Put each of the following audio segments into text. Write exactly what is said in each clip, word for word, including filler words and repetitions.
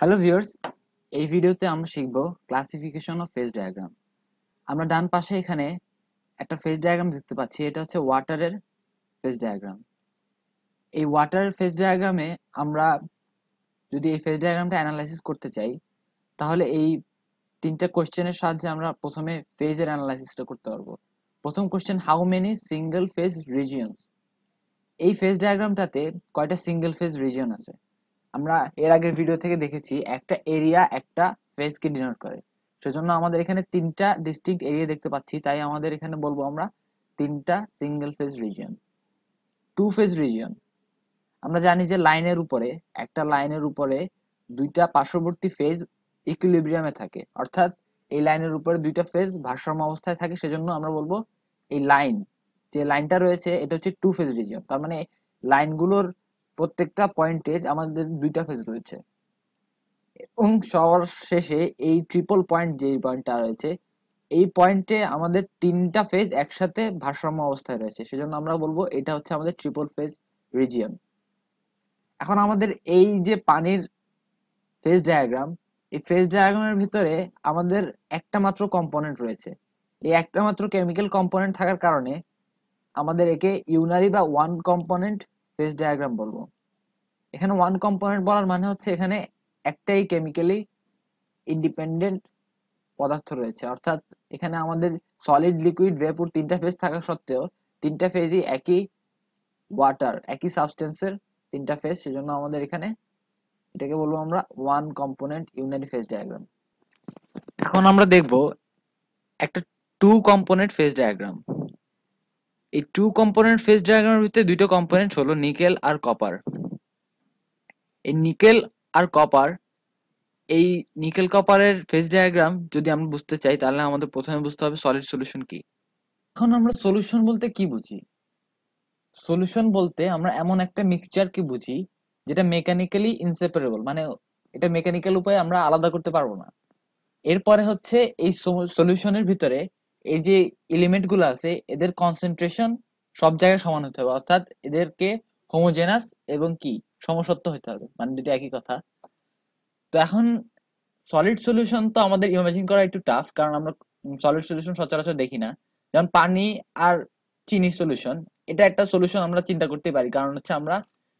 Hello viewers, এই ভিডিওতে আমরা শিখব ক্লাসিফিকেশন অফ ফেজ ডায়াগ্রাম। আমরা ডান পাশে এখানে একটা ফেজ ডায়াগ্রাম দেখতে পাচ্ছি। এটা হচ্ছে ওয়াটারের ফেজ ডায়াগ্রাম। এই ওয়াটারের ফেজ ডায়াগ্রামে আমরা যদি এই ফেজ ডায়াগ্রামটা অ্যানালাইসিস করতে চাই, তাহলে এই তিনটা কোশ্চেনের সাহায্যে আমরা প্রথমে ফেজের অ্যানালাইসিসটা করতে পারবো। প্রথম question, how many single phase regions? এই ফেজ ডায়াগ্রামটাতে কয়টা সিঙ্গেল ফেজ রিজিয়ন আছে? আমরা এর আগের ভিডিও থেকে দেখেছি একটা এরিয়া একটা ফেজকে ডিনোট করে। সেজন্য আমাদের এখানে তিনটা ডিস্টিংক্ট এরিয়া দেখতে পাচ্ছি, তাই আমাদের এখানে বলবো আমরা তিনটা single phase region. Two phase region, আমরা জানি যে লাইনের উপরে একটা লাইনের উপরে দুইটা পার্শ্ববর্তী ফেজ ইকুইলিব্রিয়ামে থাকে, অর্থাৎ এই লাইনের উপরে দুইটা ফেজ ভারসাম্য অবস্থায় থাকে। সেজন্য আমরা বলবো এই লাইন যে লাইনটা রয়েছে এটা হচ্ছে টু ফেজ রিজিয়ন। তার মানে লাইনগুলোর প্রত্যেকটা পয়েন্টে আমাদের দুইটা ফেজ রয়েছে। এবং সবার শেষে এই ট্রিপল পয়েন্ট যে পয়েন্টটা রয়েছে, এই পয়েন্টে আমাদের তিনটা ফেজ একসাথে ভারসাম্য অবস্থায় রয়েছে। সেজন্য আমরা বলবো এটা হচ্ছে আমাদের ট্রিপল ফেজ রিজিয়ন। এখন আমাদের এই যে পানির ফেজ ডায়াগ্রাম, এই ফেজ ডায়াগ্রামের ভিতরে আমাদের একটা মাত্র কম্পোনেন্ট রয়েছে। এই একটা মাত্র কেমিক্যাল কম্পোনেন্ট থাকার কারণে আমাদের একে ইউনারি বা ওয়ান কম্পোনেন্ট ফেজ ডায়াগ্রাম বলবো। এখানে ওয়ান কম্পোনেন্ট বলার মানে হচ্ছে এখানে একটাই কেমিক্যালি ইন্ডিপেন্ডেন্ট পদার্থ রয়েছে, অর্থাৎ এখানে আমাদের সলিড, লিকুইড, ভেপর তিনটা ফেজ থাকা সত্ত্বেও তিনটা ফেজই একই ওয়াটার, একই সাবস্টেন্সের তিনটা ফেজ। সেজন্য আমাদের এখানে এটাকে বলবো আমরা one component unary phase diagram. এখন আমরা দেখব একটা টু কম্পোনেন্ট ফেজ ডায়াগ্রাম। এই টু কম্পোনেন্ট ফেজ ডায়াগ্রামের ভিতরে দুটো কম্পোনেন্ট হলো নিকেল আর কপার। এই নিকেল আর কপার, এই নিকেল কপারের ফেজ ডায়াগ্রাম যদি আমরা বুঝতে চাই, তাহলে আমাদের প্রথমে বুঝতে হবে সলিড সলিউশন কি। এখন আমরা সলিউশন বলতে কি বুঝি? সলিউশন বলতে আমরা এমন একটা মিক্সচারকে বুঝি যেটা মেকানিক্যালি ইনসেপারেবল, মানে এটা মেকানিক্যাল উপায়ে আমরা আলাদা করতে পারবো না। এরপরে হচ্ছে এই সলিউশনের ভিতরে এই যে এলিমেন্ট গুলো আছে এদের কনসেন্ট্রেশন সব জায়গায় সমান হতে হবে, অর্থাৎ এদেরকে হোমোজেনাস এবং কি সমসত্ব হতে হবে, মানে দুটো একই কথা। তো এখন সলিড সলিউশন তো আমাদের ইমাজিন করা একটু টাফ, কারণ আমরা সলিড সলিউশন সচরাচর দেখি না। যেমন পানি আর চিনি সলিউশন, এটা একটা সলিউশন আমরা চিন্তা করতে পারি, কারণ হচ্ছে আমরা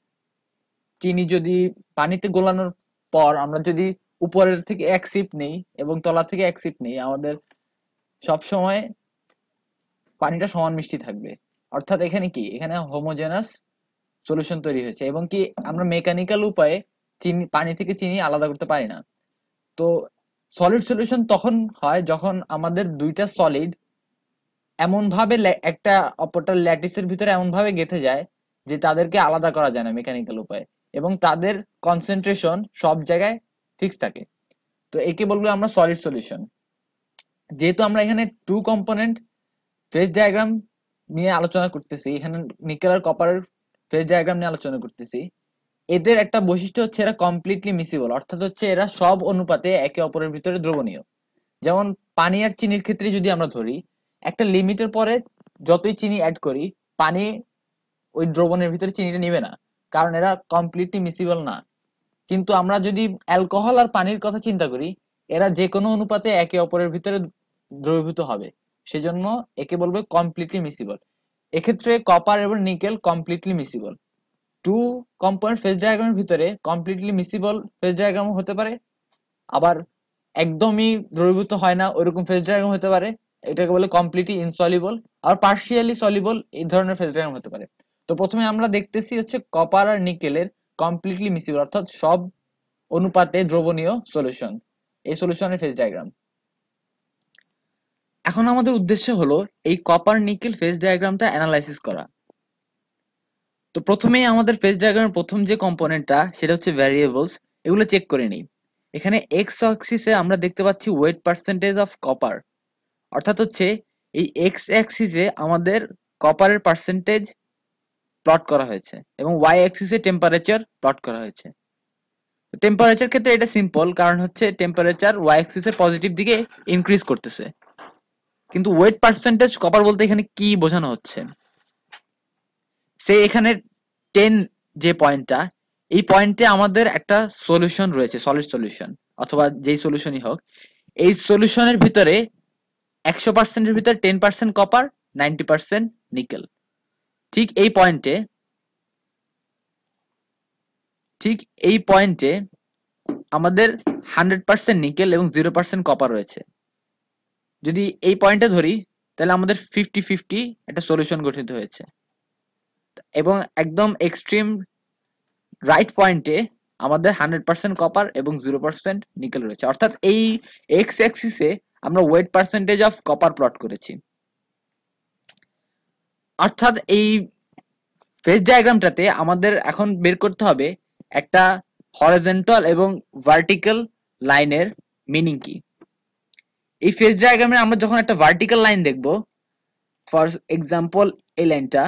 চিনি যদি পানিতে গোলানোর পর আমরা যদি উপরের থেকে এক সিপ নেই এবং তলা থেকে এক সিপ নেই, আমাদের সব সময় পানিটা সমান মিষ্টি থাকবে। অর্থাৎ এখানে কি, এখানে হোমোজেনাস সলিউশন তৈরি হয়েছে এবং কি আমরা মেকানিক্যাল উপায়ে চিনি, পানি থেকে চিনি আলাদা করতে পারি না। তো সলিড সলিউশন তখন হয় যখন আমাদের দুইটা সলিড এমন ভাবে একটা অপরটার ল্যাটিসের ভিতরে এমন ভাবে গেঁথে যায় যে তাদেরকে আলাদা করা যায় না মেকানিক্যাল উপায়ে, এবং তাদের কনসেন্ট্রেশন সব জায়গায় ফিক্স থাকে। তো একে বলবো আমরা সলিড সলিউশন। যেহেতু আমরা এখানে টু কম্পোনেন্ট ফেজ ডায়াগ্রাম নিয়ে আলোচনা করতেছি, এখানে নিকেল আর কপারের ফেজ ডায়াগ্রাম নিয়ে আলোচনা করতেছি, এদের একটা বৈশিষ্ট্য হচ্ছে এরা কমপ্লিটলি মিসিবল, অর্থাৎ হচ্ছে এরা সব অনুপাতে একে অপরের ভিতরে দ্রবণীয়। যেমন পানি আর চিনির ক্ষেত্রে যদি আমরা ধরি, একটা লিমিটের পরে যতই চিনি অ্যাড করি, পানি ওই দ্রবণের ভিতরে চিনিটা নিবে না, কারণ এরা কমপ্লিটলি মিসিবল না। কিন্তু আমরা যদি অ্যালকোহল আর পানির কথা চিন্তা করি, এরা যে কোনো অনুপাতে একে অপরের ভিতরে দ্রবীভূত হবে, সেজন্য একে বলবে কমপ্লিটলি মিসিবল। এক্ষেত্রে কপার এবং nickel completely miscible. Two component phase ডায়াগ্রামের ভিতরে কমপ্লিটলি মিসিবল ফেজ ডায়াগ্রাম হতে পারে, আবার একদমই দ্রবীভূত হয় না ওইরকম ফেজ ডায়াগ্রাম হতে পারে, এটাকে বলে কমপ্লিটলি ইনসলিবল। আর পার্শিয়ালি সলিবল এই ধরনের ফেজ ডায়াগ্রাম হতে পারে। তো প্রথমে আমরা দেখতেছি হচ্ছে কপার আর নিকেলের কমপ্লিটলি মিসিবল, অর্থাৎ সব অনুপাতে দ্রবণীয় সলিউশন, এই সলিউশনের ফেজ ডায়াগ্রাম। এখন আমাদের উদ্দেশ্য হলো এই কপার নিকেল ফেজ ডায়াগ্রামটা অ্যানালাইসিস করা। তো প্রথমেই আমাদের ফেজ ডায়াগ্রামের প্রথম যে কম্পোনেন্টটা সেটা হচ্ছে ভ্যারিয়েবলস, এগুলো চেক করে নিই। এখানে এক্স অ্যাক্সিসে আমরা দেখতে পাচ্ছি ওয়েট পার্সেন্টেজ অফ কপার, অর্থাৎ হচ্ছে এই এক্স অ্যাক্সিসে আমাদের কপারের পার্সেন্টেজ প্লট করা হয়েছে এবং ওয়াই অ্যাক্সিসে টেম্পারেচার প্লট করা হয়েছে। টেম্পারেচার ক্ষেত্রে এটা সিম্পল, কারণ হচ্ছে টেম্পারেচার ওয়াই অ্যাক্সিসের পজিটিভ দিকে ইনক্রিজ করতেছে। কিন্তু ওয়েট পার্সেন্টেজ কপার বলতে এখানে কি বোঝানো হচ্ছে, সে এখানে টেন যে পয়েন্টটা, এই পয়েন্টে আমাদের একটা সলিউশন রয়েছে, সলিড সলিউশন অথবা যেই সলিউশনই হোক, এই সলিউশনের ভিতরে একশো পার্সেন্টের ভিতরে ten percent copper, ninety percent nickel. ঠিক এই পয়েন্টে ঠিক এই পয়েন্টে আমাদের হান্ড্রেড পার্সেন্ট নিকেল এবং জিরো পার্সেন্ট কপার রয়েছে। যদি এই পয়েন্টে ধরি তাহলে আমাদের ফিফটি ফিফটি একটা সলিউশন গঠিত হয়েছে, এবং একদম এক্সট্রিম রাইট পয়েন্টে আমাদের হান্ড্রেড পার্সেন্ট কপার এবং জিরো পার্সেন্ট নিকেল রয়েছে। অর্থাৎ এই এক্স অ্যাক্সিসে আমরা weight percentage of copper plot করেছি। অর্থাৎ এই ফেজ ডায়াগ্রামটাতে আমাদের এখন বের করতে হবে একটা হরিজন্টাল এবং ভার্টিক্যাল লাইনের মিনিং কি। এই ফেজ ডায়াগ্রামে আমরা যখন একটা ভার্টিক্যাল লাইন দেখব, ফর এক্সাম্পল এই লাইনটা,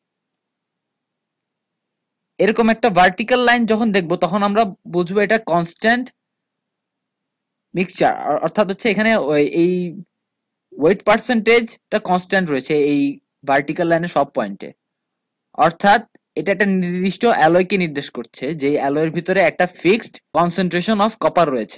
এরকম একটা ভার্টিক্যাল লাইন যখন দেখব তখন আমরা বুঝবো এটা কনস্ট্যান্ট মিক্সচার। অর্থাৎ হচ্ছে এখানে এই ওয়েট পার্সেন্টেজটা কনস্ট্যান্ট রয়েছে এই ভার্টিক্যাল লাইনের সব পয়েন্টে। অর্থাৎ এটা একটা নির্দিষ্ট অ্যালয়কে নির্দেশ করছে, যে অ্যালয়ের ভিতরে একটা ফিক্সড কনসেন্ট্রেশন অফ কপার রয়েছে।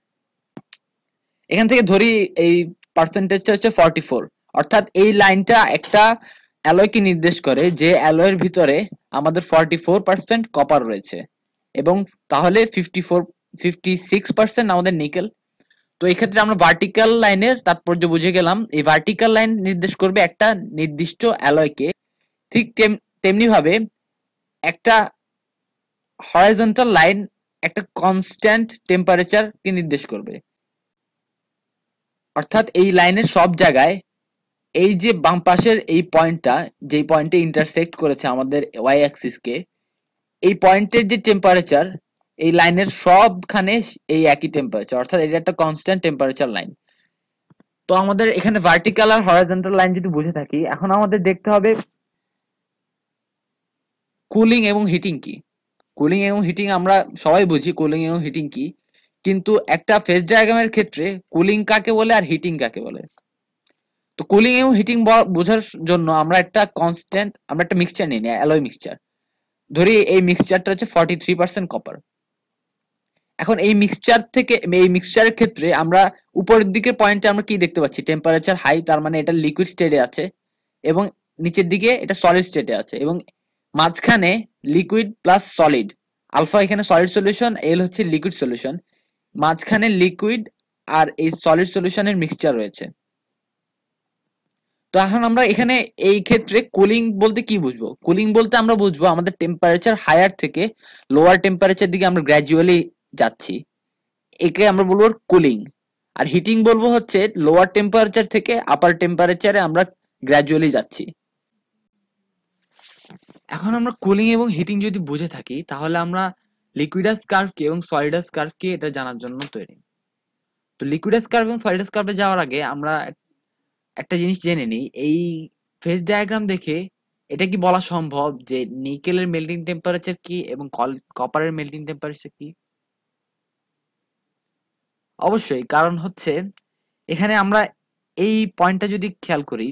এখান থেকে ধরি এই পার্সেন্টেজটা হচ্ছে ফর্টি ফোর। অর্থাৎ এই লাইনটা একটা অ্যালয়কে নির্দেশ করে যে অ্যালয়ের ভিতরে আমাদের ফর্টি ফোর পার্সেন্ট কপার রয়েছে, এবং তাহলে fifty four fifty six percent আমাদের নিকেল। তো এই ক্ষেত্রে আমরা ভার্টিক্যাল লাইনের তাৎপর্য বুঝে গেলাম। এই ভার্টিক্যাল লাইন নির্দেশ করবে একটা নির্দিষ্ট অ্যালয়কে। ঠিক তেমনি ভাবে একটা হরাইজন্টাল লাইন একটা কনস্ট্যান্ট টেম্পারেচারকে নির্দেশ করবে। অর্থাৎ এই লাইনের সব জায়গায় এই যে বাম পাশের এই পয়েন্টটা, যেই পয়েন্টে ইন্টারসেক্ট করেছে আমাদের ওয়াই অ্যাক্সিসকে, এই পয়েন্টের যে টেম্পারেচার এই লাইনের সবখানে এই একই টেম্পারেচার। অর্থাৎ এটা একটা কনস্ট্যান্ট টেম্পারেচার লাইন। তো আমাদের এখানে ভার্টিক্যাল আর হরাইজন্টাল লাইন যদি বুঝে থাকি, এখন আমাদের দেখতে হবে কুলিং এবং হিটিং কি। কুলিং এবং হিটিং আমরা সবাই বুঝি কুলিং এবং হিটিং কি, কিন্তু একটা ফেজ ডায়াগ্রামের ক্ষেত্রে কুলিং কাকে বলে আর হিটিং কাকে বলে। তো কুলিং এবং হিটিং বোঝার জন্য আমরা একটা কনস্ট্যান্ট আমরা একটা মিক্সচার নিই, অ্যালয় মিক্সচার ধরি। এই মিক্সচারটা হচ্ছে ফর্টি থ্রি পার্সেন্ট কপার। এখন এই মিক্সচার থেকে এই মিক্সচারের ক্ষেত্রে আমরা উপরের দিকের পয়েন্টে আমরা কি দেখতে পাচ্ছি, টেম্পারেচার হাই, তার মানে এটা লিকুইড স্টেটে আছে, এবং নিচের দিকে এটা সলিড স্টেটে আছে, এবং মাঝখানে লিকুইড প্লাস সলিড, আলফা এখানে সলিড সলিউশন, এল হচ্ছে লিকুইড সলিউশন, মাঝখানে লিকুইড আর এই সলিড সলিউশনের মিক্সচার রয়েছে। তো এখন আমরা এখানে এই ক্ষেত্রে কুলিং বলতে কি বুঝবো? কুলিং বলতে আমরা বুঝবো আমাদের টেম্পারেচার হায়ার থেকে লোয়ার টেম্পারেচার দিকে আমরা গ্র্যাজুয়ালি যাচ্ছি, একে আমরা বলবো কুলিং। আর হিটিং বলবো হচ্ছে লোয়ার টেম্পারেচার থেকে আপার টেম্পারেচারে আমরা গ্র্যাজুয়ালি যাচ্ছি। এখন আমরা কুলিং এবং হিটিং যদি বুঝে থাকি, তাহলে আমরা লিকুইডাস কার্ভ কি এবং সলিডাস কার্ভ কি এটা জানার জন্য তৈরি। তো লিকুইডাস কার্ভ এবং সলিডাস কার্ভে যাওয়ার আগে আমরা একটা জিনিস জেনে নিই। এই ফেজ ডায়াগ্রাম দেখে এটা কি বলা সম্ভব যে নিকেলের মেল্টিং টেম্পারেচার কি এবং কপারের মেল্টিং টেম্পারেচার কি? অবশ্যই, কারণ হচ্ছে এখানে আমরা এই পয়েন্টটা যদি খেয়াল করি,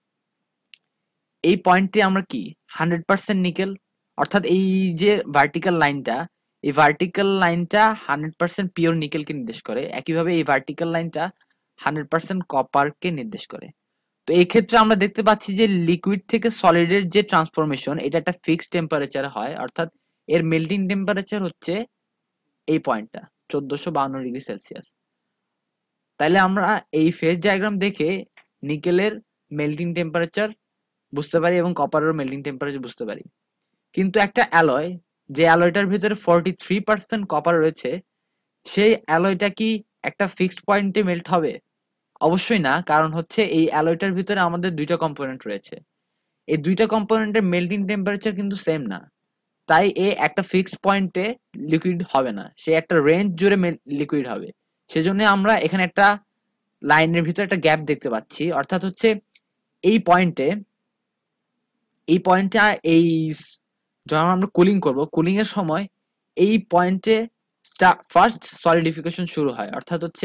এই পয়েন্টে আমরা কি হান্ড্রেড পার্সেন্ট নিকেল, অর্থাৎ এই যে ভার্টিক্যাল লাইনটা, এই ভার্টিক্যাল লাইনটা হান্ড্রেড পার্সেন্ট পিওর নিকেলকে নির্দেশ করে। একইভাবে এই ভার্টিক্যাল লাইনটা হান্ড্রেড পার্সেন্ট কপারকে নির্দেশ করে। তো এই ক্ষেত্রে আমরা দেখতে পাচ্ছি যে লিকুইড থেকে সলিডের যে ট্রান্সফরমেশন এটা একটা ফিক্সড টেম্পারেচারে হয়, অর্থাৎ এর মেল্টিং টেম্পারেচার হচ্ছে এই পয়েন্টটা চোদ্দশো বাউন্ন ডিগ্রি সেলসিয়াস। তাইলে আমরা এই ফেজ ডায়াগ্রাম দেখে নিকেলের মেল্টিং টেম্পারেচার বুঝতে পারি এবং কপারের মেল্টিং টেম্পারেচার বুঝতে পারি। কিন্তু একটা অ্যালয়, যে অ্যালয়টার ভিতরে ফর্টি থ্রি পার্সেন্ট কপার রয়েছে, সেই অ্যালয়টা কি একটা ফিক্সড পয়েন্টে মেল্ট হবে? অবশ্যই না, কারণ হচ্ছে এই অ্যালয়টার ভিতরে আমাদের দুইটা কম্পোনেন্ট রয়েছে। এই দুইটা কম্পোনেন্টের মেল্টিং টেম্পারেচার কিন্তু সেম না, তাই এ একটা ফিক্সড পয়েন্টে লিকুইড হবে না, সে একটা রেঞ্জ জুড়ে লিকুইড হবে। সেজন্য আমরা এখানে একটা লাইনের ভিতরে একটা গ্যাপ দেখতে পাচ্ছি। অর্থাৎ হচ্ছে এই পয়েন্টে এই পয়েন্টটা এই যখন আমরা কুলিং করব, কুলিং এর সময় এই পয়েন্টে ফার্স্ট সলিডিফিকেশন শুরু হয়। অর্থাৎ হচ্ছে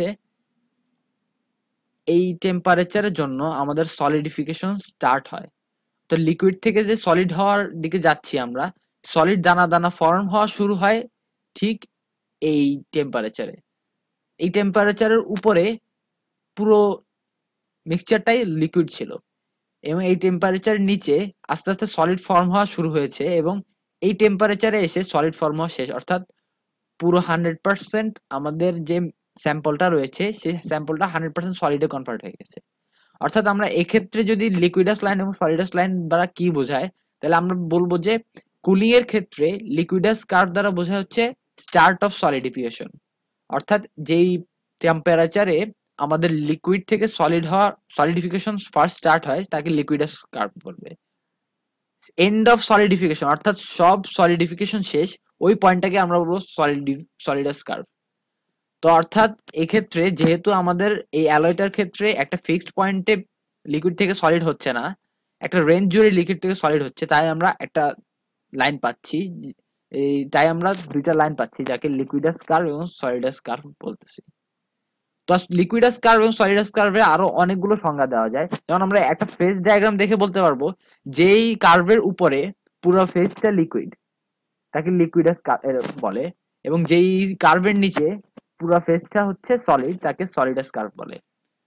এই টেম্পারেচারের জন্য আমাদের সলিডিফিকেশন স্টার্ট হয়। তো লিকুইড থেকে যে সলিড হওয়ার দিকে যাচ্ছি আমরা, সলিড দানা দানা ফর্ম হওয়া শুরু হয় ঠিক এই টেম্পারেচারে। এই টেম্পারেচারের উপরে পুরো মিক্সচারটাই লিকুইড ছিল এবং এই টেম্পারেচারের নিচে আস্তে আস্তে সলিড ফর্ম হওয়া শুরু হয়েছে এবং এই টেম্পারেচারে এসে সলিড ফর্ম হওয়া শেষ, অর্থাৎ পুরো হান্ড্রেড পার্সেন্ট আমাদের যে স্যাম্পলটা রয়েছে সেই স্যাম্পলটা হান্ড্রেড পার্সেন্ট সলিডে কনভার্ট হয়ে গেছে। অর্থাৎ আমরা এক্ষেত্রে যদি লিকুইডাস লাইন এবং সলিডাস লাইন দ্বারা কি বোঝায়, তাহলে আমরা বলবো যে কুলিং এর ক্ষেত্রে লিকুইডাস কার্ভ দ্বারা বোঝা হচ্ছে স্টার্ট অফ সলিডিফিকেশন, অর্থাৎ যেই টেম্পারেচারে আমাদের লিকুইড থেকে সলিড হওয়া সলিডিফিকেশন ফার্স্ট স্টার্ট হয় তাকে লিকুইডাস কার্ভ বলবে। এন্ড অফ সলিডিফিকেশন অর্থাৎ সব সলিডিফিকেশন শেষ, ওই পয়েন্টটাকে আমরা বলবো সলিড সলিডাস কার্ভ। তো অর্থাৎ এক্ষেত্রে যেহেতু আমাদের এই অ্যালয়টার ক্ষেত্রে একটা ফিক্সড পয়েন্টে লিকুইড থেকে সলিড হচ্ছে না, একটা রেঞ্জ জুড়ে লিকুইড থেকে সলিড হচ্ছে, তাই আমরা একটা লাইন পাচ্ছি, এই তাই আমরা দুইটা লাইন পাচ্ছি যাকে লিকুইডাস কার্ভ এবং সলিডাস কার্ভ বলতেছি। তো লিকুইডাস কার্ভ এবং সলিডাস কার্ভে আরো অনেকগুলো সংজ্ঞা দেওয়া যায়, যেমন আমরা একটা ফেজ ডায়াগ্রাম দেখে বলতে পারবো যেই কার্ভের উপরে পুরো ফেজটা লিকুইড তাকে লিকুইডাস বলে, এবং যেই কার্ভের নিচে পুরো ফেজটা হচ্ছে সলিড তাকে সলিডাস কার্ভ বলে।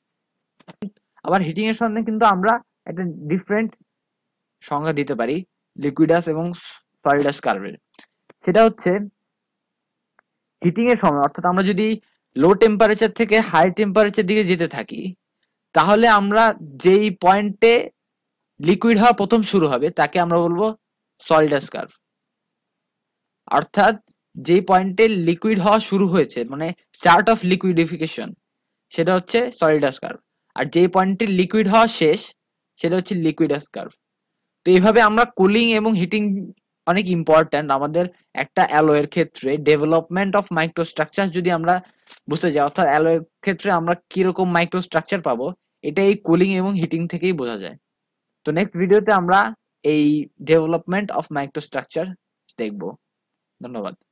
আবার হিটিং এর সামনে কিন্তু আমরা একটা ডিফারেন্ট সংজ্ঞা দিতে পারি লিকুইডাস এবং সলিডাস কার্ভের। সেটা হচ্ছে হিটিং এর সময়, অর্থাৎ আমরা যদি লো টেম্পারেচার থেকে হাই টেম্পারেচার দিকে যেতে থাকি, তাহলে আমরা যেই পয়েন্টে লিকুইড হওয়া প্রথম শুরু হবে তাকে আমরা বলবো সলিডাস কার্ভ। অর্থাৎ যেই পয়েন্টে লিকুইড হওয়া শুরু হয়েছে মানে স্টার্ট অফ লিকুইডিফিকেশন সেটা হচ্ছে সলিডাস কার্ভ, আর যেই পয়েন্টে লিকুইড হওয়া শেষ সেটা হচ্ছে লিকুইডাস কার্ভ। তো এইভাবে আমরা কুলিং এবং হিটিং অনেক ইম্পর্ট্যান্ট আমাদের একটা অ্যালয়ের ক্ষেত্রে ডেভেলপমেন্ট অফ মাইক্রোস্ট্রাকচার যদি আমরা বুঝতে যাই, অর্থাৎ অ্যালয়ের ক্ষেত্রে আমরা কিরকম মাইক্রোস্ট্রাকচার পাবো এটা এই কুলিং এবং হিটিং থেকেই বোঝা যায়। তো নেক্সট ভিডিওতে আমরা এই ডেভেলপমেন্ট অফ মাইক্রোস্ট্রাকচার দেখবো। ধন্যবাদ।